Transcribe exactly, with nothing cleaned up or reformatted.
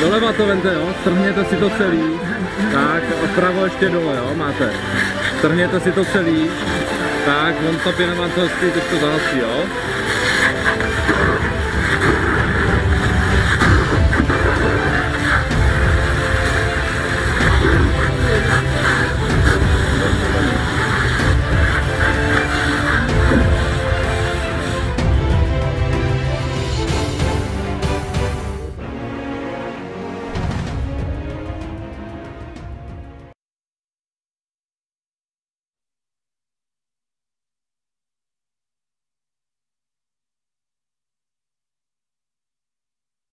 Doleva to vente, jo, strhněte si to celý. Tak, vpravo ještě dole, jo, máte. Strhněte si to celý. Tak, on ta pěna vám to hezky teď to zahasí, jo.